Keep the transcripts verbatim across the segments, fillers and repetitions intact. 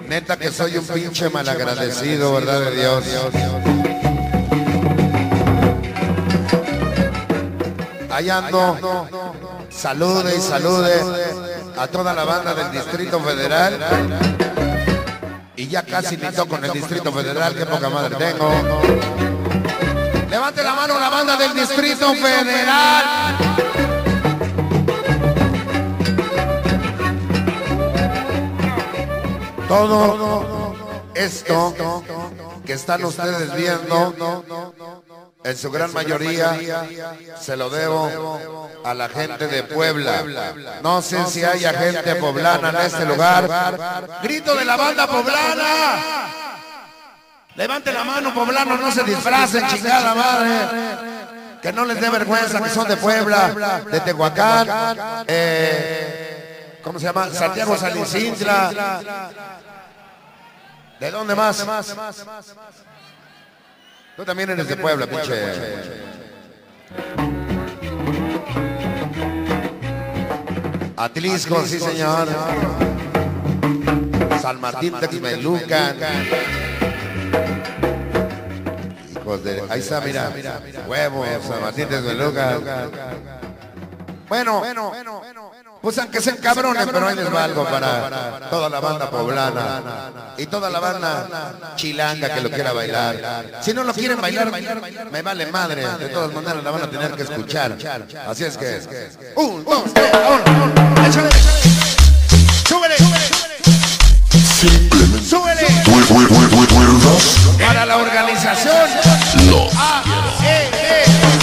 Neta que soy un pinche malagradecido, ¿verdad de Dios? Allá ando, salude y salude a toda la banda del Distrito Federal. Y ya casi ni toco en el Distrito Federal, qué poca madre tengo. Levante la mano la banda del Distrito Federal. Todo esto que están ustedes viendo, en su gran mayoría, se lo debo a la gente de Puebla. No sé si haya gente poblana en este lugar. ¡Grito de la banda poblana! Levante la mano, poblanos, no se disfracen, chingada madre. Que no les dé vergüenza que son de Puebla, de Tehuacán, eh, ¿cómo se llama? Santiago Salicintla. ¿De dónde más? Tú también eres de Puebla, pinche. Atlisco, sí señor. San Martín, Texmelucan. Hijos de... Ahí está, mira. Huevos, San Martín, Texmelucan. Bueno, pues aunque sean cabrones, pero ahí les va algo para toda la banda poblana y toda la banda chilanga que lo quiera bailar. Si no lo quieren bailar, me vale madre. De todas maneras la van a tener que escuchar. Así es que... Un, dos, tres, uno. Échale. Súbele. Súbele. Para la organización. A, E, E.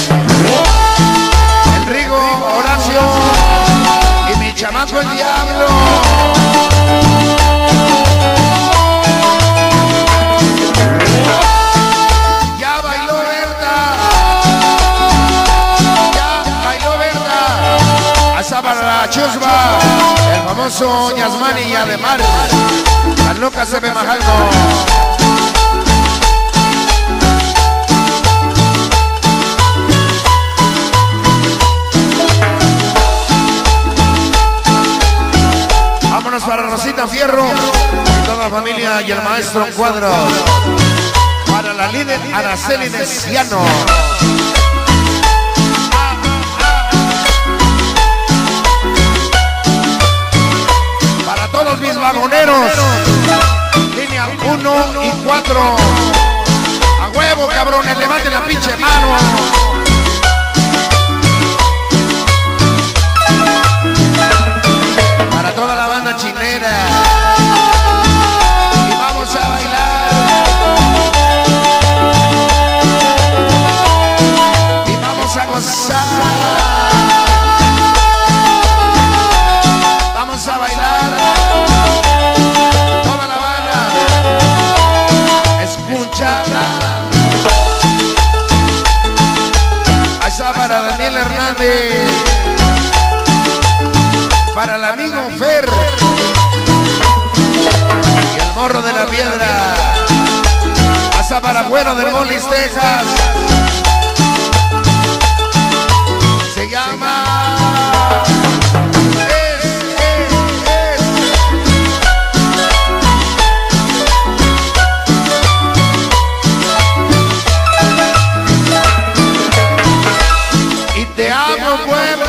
El Rigo, Horacio y mi chamaco el Diablo. Ya bailó Berta. Ya bailó Berta. Hasta para la chusma, el famoso Yasmani y Ademar. La loca se ve majalgo. Vámonos para Rosita Fierro y toda la familia y el maestro en cuadros. Para la líder Araceli Neciano. Para todos mis vagoneros. Línea uno y cuatro. A huevo, cabrones, levanten la pinche mano. Para toda la banda chinera. Y vamos a bailar. Y vamos a gozar. Vamos a bailar. Toda la banda. Escuchala. Ahí está para Daniel Hernández. Para el amigo Fer y el morro de la piedra. Hasta para Bueno de Molis, Texas. Se llama es, es, es. Y te amo, Puebla.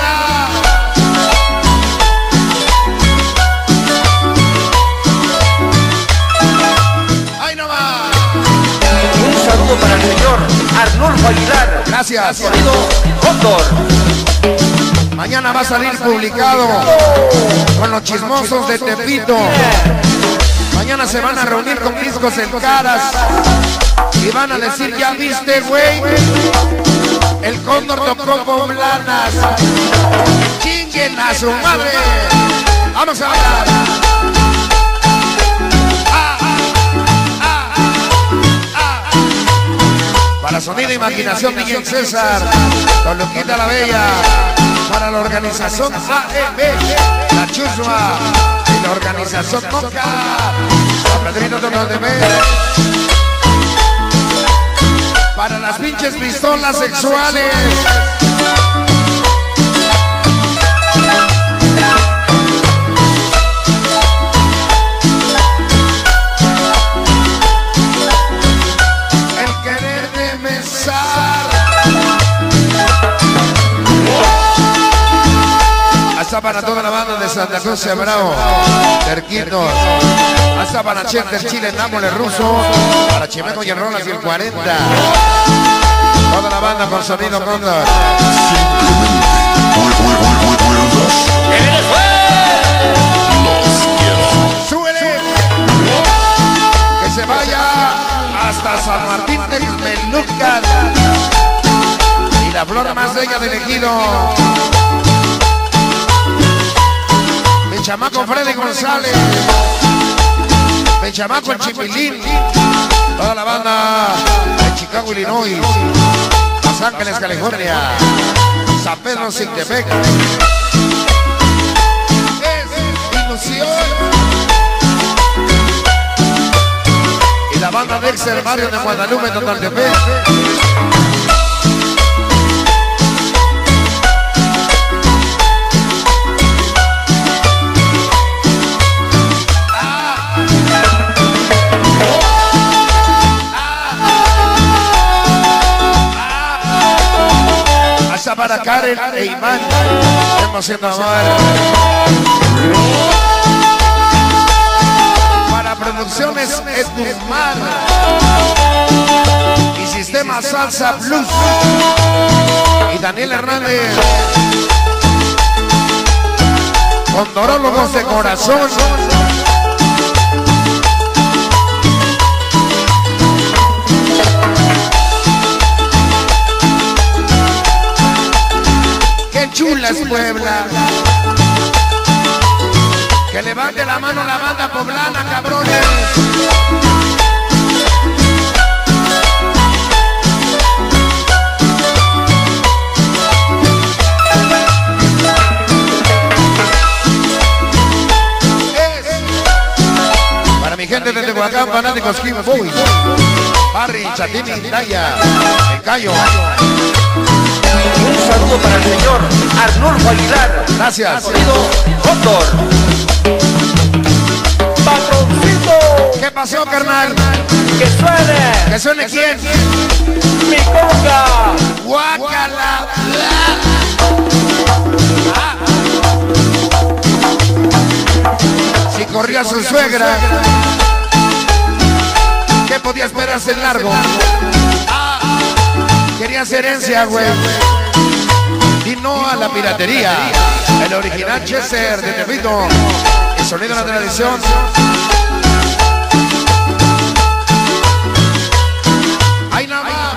Para el señor Arnulfo Aguilar. Gracias. Sonido Cóndor. Mañana va a salir publicado con los chismosos de Tepito. Mañana se van a reunir con Discos en Caras y van a decir, ¿ya viste, güey? El Cóndor tocó poblanas. Chinguen a su madre. Vamos a bailar. Para Sonido Imaginación, Miguel César, Don Luquita la Bella. Para la organización A E B, La Chusma y la organización Moca. A Pedrito Tono de Ver. Para las pinches pistolas sexuales. Santa Cruz, Bravo, Terquitos. Hasta para Chente, el Chile, Nápoles, Ruso. Para Chimeco y el Rolas y el cuarenta. Toda la banda con sonido Cóndor. ¡Súbele! Que se vaya hasta San Martín Texmelucan. Y la flor más bella del ejido. Mi chamaco Freddy González. Mi chamaco el Chipilín. Toda la banda de Chicago, Illinois. Los Ángeles, California. San Pedro, Sintepec. Es ilusión. Y la banda de Exer Mario de Guadalupe, Totantepec. Para Karen e Iván, emoción amor. Para Producciones Edumar y Sistema Salsa Plus y Daniel Hernández, Condorólogos de Corazón. Chula es Puebla. Que levante la mano la banda poblana, cabrones. Es para mi gente de Tehuacán, fanáticos Kim Boy, Barry, Chatini, Daya, El Cayo. Un saludo para el señor Arnulfo Aguilar. Gracias. Sonido Cóndor. Patroncito. ¿Qué pasó, carnal? Que suene. ¿Que suene quién? Mi coca. Guácala. Ah. Si corría su suegra, ¿qué podía esperarse en largo? Ah. Querías herencia, güey. Y no a la piratería. El original Chester de Tepito. El sonido de la tradición. ¡Ay, nada más!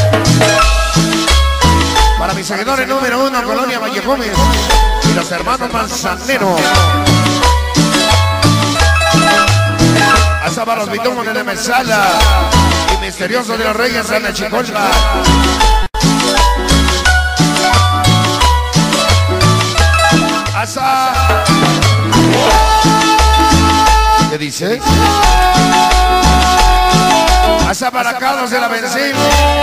Para mis seguidores número uno, Colonia Valle Gómez y los hermanos Manzanero. Hasta para los bitumos de Mesala y misteriosos de los Reyes de la Chicolba. Hasta... ¿Qué dice? Hasta para Carlos de la Benzín.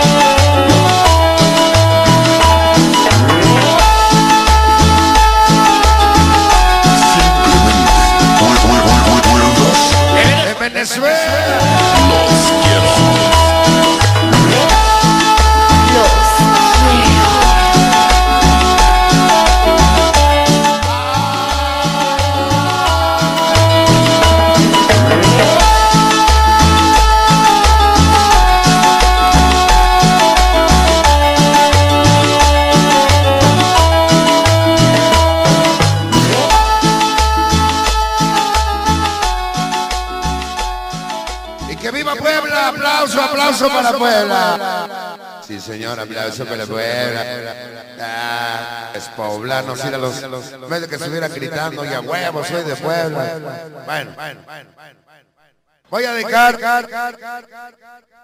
En Venezuela. Los quiero. Aplauso, aplauso para Puebla. Sí, señor, aplauso para Puebla. Ah, es poblano, sí, a los, en vez de que estuviera gritando, ya huevo, soy de Puebla. Bueno, voy a dedicar